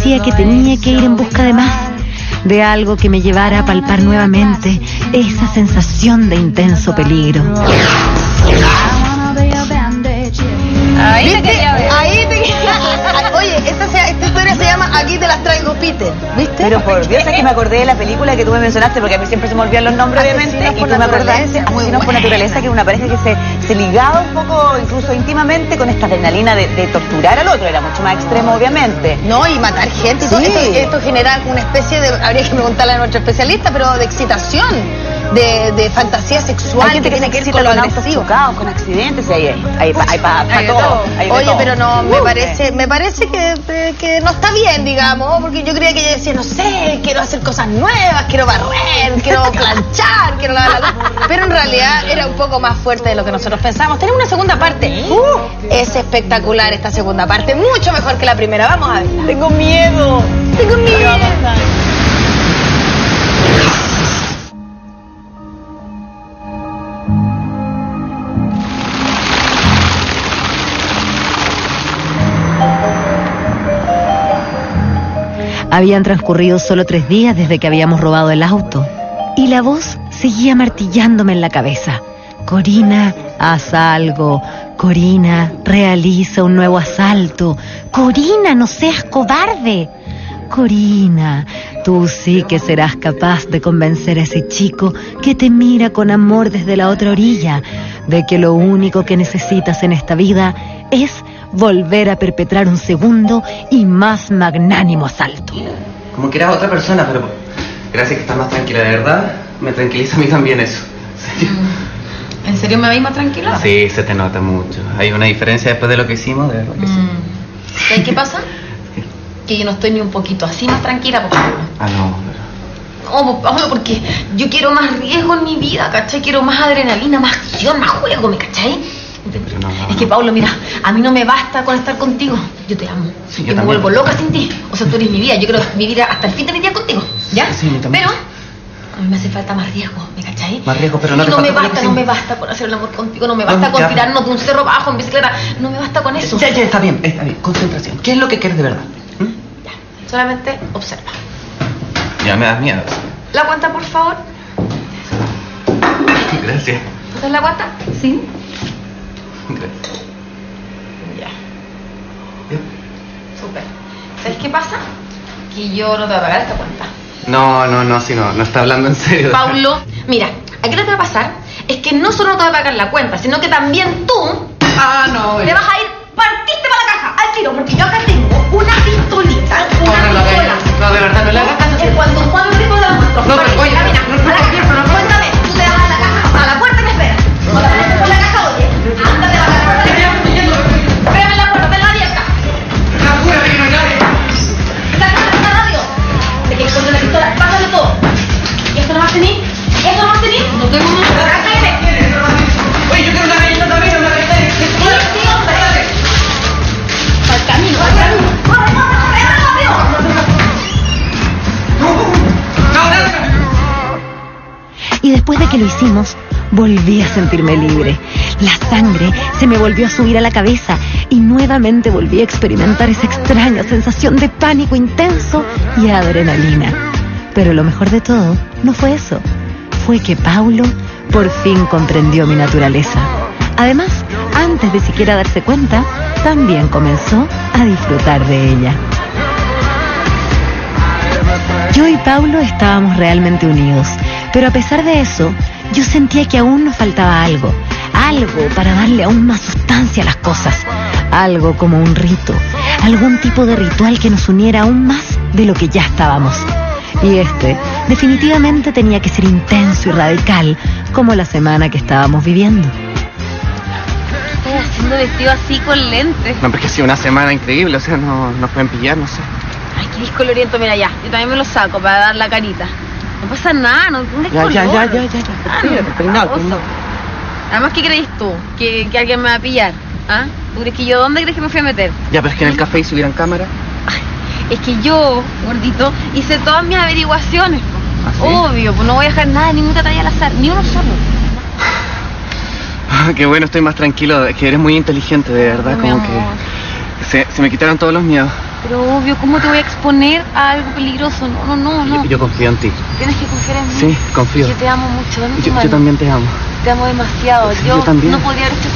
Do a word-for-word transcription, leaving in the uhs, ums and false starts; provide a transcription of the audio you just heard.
sentía que tenía que ir en busca de más, de algo que me llevara a palpar nuevamente esa sensación de intenso peligro. Ahí te quería ver. Ahí te Oye, esta, se, esta historia se llama Aquí te las traigo, Peter. ¿Viste? Pero por Dios, es que me acordé de la película que tú me mencionaste, porque a mí siempre se me olvidan los nombres, obviamente. Asesinos Y por tú me naturaleza, acordaste, muy Asesinos por buena. naturaleza, que es una pareja que se, se ligaba un poco, incluso íntimamente, con esta adrenalina de, de torturar al otro. Era mucho más extremo, obviamente. No, y matar gente. y todo. Sí. Esto, esto genera una especie de, habría que preguntarle a nuestro especialista, pero de excitación, de, de fantasía sexual. Hay gente que se tiene ver excita con autos agresivo. chocados, con accidentes, y hay, hay, hay, pa- hay para Hay de todo. todo. hay de Oye, todo. pero no, me Uh, parece, me parece que, que, que no está bien, digamos, porque yo creía que ella decía, no sé, quiero hacer cosas nuevas, quiero barrer, quiero planchar, quiero lavar la luz. Pero en realidad era un poco más fuerte de lo que nosotros pensábamos. Tenemos una segunda parte. Uh, es espectacular esta segunda parte, mucho mejor que la primera. Vamos a verla. Tengo miedo. Tengo miedo. Habían transcurrido solo tres días desde que habíamos robado el auto, y la voz seguía martillándome en la cabeza. Corina, haz algo. Corina, realiza un nuevo asalto. Corina, no seas cobarde. Corina, tú sí que serás capaz de convencer a ese chico que te mira con amor desde la otra orilla, de que lo único que necesitas en esta vida es volver a perpetrar un segundo y más magnánimo asalto. Como que era otra persona, pero gracias que estás más tranquila, de verdad. Me tranquiliza a mí también eso. ¿En serio? ¿En serio me veis más tranquila? Sí, se te nota mucho. Hay una diferencia después de lo que hicimos, de verdad que sí. Mm. ¿Sabes qué pasa? Que yo no estoy ni un poquito así más tranquila, porque... Ah, no, pero... No, pues, Pablo, porque yo quiero más riesgo en mi vida, ¿cachai? Quiero más adrenalina, más acción, más juego, ¿me cachai? Pero no, no, Es que, no. Pablo, mira, a mí no me basta con estar contigo. Yo te amo. Sí, yo yo me también. vuelvo loca sin ti. O sea, tú eres mi vida. Yo quiero vivir hasta el fin de mi día contigo, ¿ya? Sí, yo también. Pero a mí me hace falta más riesgo, ¿me cachai? Más riesgo, pero no Y te no me falta basta, riesgo, no sí. me basta con hacer el amor contigo. No me basta Vamos, con ya. tirarnos de un cerro bajo en bicicleta. No me basta con eso. Ya, ya, está bien, está bien. Concentración. ¿Qué es lo que quieres de verdad? ¿Mm? Ya. Solamente observa. Ya me das miedo. ¿La cuenta, por favor? Gracias. ¿Pasas la cuenta? Sí. Gracias. Ya. ¿Ya? Súper. ¿Sabes qué pasa? Que yo no te voy a pagar esta cuenta. No, no, no, si no, no está hablando en serio. Paulo, mira, aquí lo que va a pasar es que no solo no te voy a pagar la cuenta, sino que también tú Ah, no. te vas a ir, partiste para la caja, al tiro, porque yo acá tengo una pistolita, una No, no lo pistola. hagas. No, de verdad, no le hagas caso. En cuanto Juan Felipe te la muestro. No, pero Partiste, oye, camina, no, no, a la no, caja. no, no, no. Cuéntame, tú te vas a la caja, a la puerta que espera. No te vayas por la caja, oye. Ándate a la caja. Espérame en la puerta, tenla abierta. Apúrate, que no llame. Sácate la radio. Te quieres poner la pistola, pásale todo. ¿Y esto no vas a tener? ¿Esto no vas a tener? No tengo más. Cállate. Oye, yo quiero una galleta también, una galleta. Sí, sí, hombre. Al camino, al camino. ¡Corre, corre, corre, rápido! Y después de que lo hicimos, volví a sentirme libre. La sangre se me volvió a subir a la cabeza y nuevamente volví a experimentar esa extraña sensación de pánico intenso y adrenalina. Pero lo mejor de todo no fue eso. Fue que Paulo por fin comprendió mi naturaleza. Además, antes de siquiera darse cuenta, también comenzó a disfrutar de ella. Yo y Paulo estábamos realmente unidos, pero a pesar de eso, yo sentía que aún nos faltaba algo, algo para darle aún más sustancia a las cosas, algo como un rito, algún tipo de ritual que nos uniera aún más de lo que ya estábamos. Y este definitivamente tenía que ser intenso y radical, como la semana que estábamos viviendo. ¿Qué estás haciendo vestido así con lentes? No, porque ha sido una semana increíble, o sea, no nos pueden pillar, no sé. Ay, qué discoloriento, mira ya. Yo también me lo saco para dar la carita. No pasa nada, no tengo Ya, color. ya, ya, ya, ya, ya. Ah, Mira, no, peinado, baboso. peinado. Además, ¿qué crees tú? ¿Que, que alguien me va a pillar? ¿Ah? ¿Tú crees que yo dónde crees que me fui a meter? Ya, pero es que en el café subieran cámara. Es que yo, gordito, hice todas mis averiguaciones. ¿Ah, sí? Obvio, pues no voy a dejar nada, ningún detalle al azar, ni uno solo. Ah, qué bueno, estoy más tranquilo, es que eres muy inteligente, de verdad, Mi como amor. que se, se me quitaron todos los miedos. Pero obvio, ¿cómo te voy a exponer a algo peligroso? No, no, no, no. Yo, yo confío en ti. Tienes que confiar en mí. Sí, confío. Yo te amo mucho. Dame tu Yo, mano. yo también te amo. Te amo demasiado. Sí, yo, yo también. no podría haber hecho